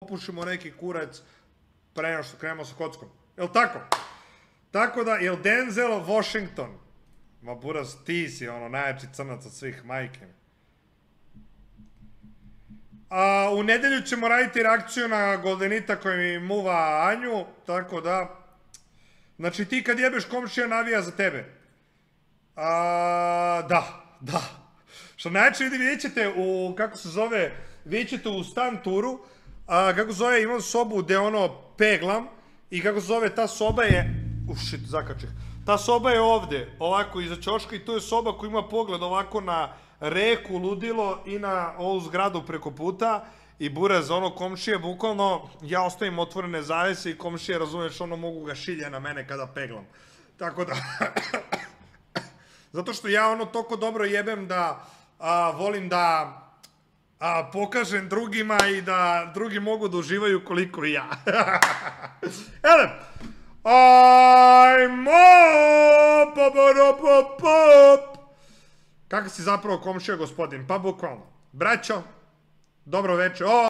popušimo neki kurac pre nego što krenemo sa kockom. Jel' tako? Tako da, jel' Denzel Washington? Ma buraz, ti si ono najjači crnac od svih, majke mi. U nedelju ćemo raditi reakciju na Goldenita koji mi muva Anju, tako da... Znači ti kad jebeš komšija navija za tebe. Da. Što najjače vidjet ćete u, kako se zove, vidjet ćete u stan turu, kako se zove, imam sobu gde ono peglam i kako se zove, ta soba je, zakačih, ta soba je ovde, ovako iza ćoška i to je soba koja ima pogled ovako na reku, ludilo i na ovu zgradu preko puta i buraz, ono komšije, bukvalno, ja ostavim otvorene zavese i komšije, razumiješ, ono mogu ga šilje na mene kada peglam. Tako da, zato što ja ono toliko dobro jebem da volim da pokažem drugima i da drugi mogu da uživaju koliko i ja. Ele, ajmo, kako si zapravo komšija gospodin? Pa bukvalno, braćo, dobro večer.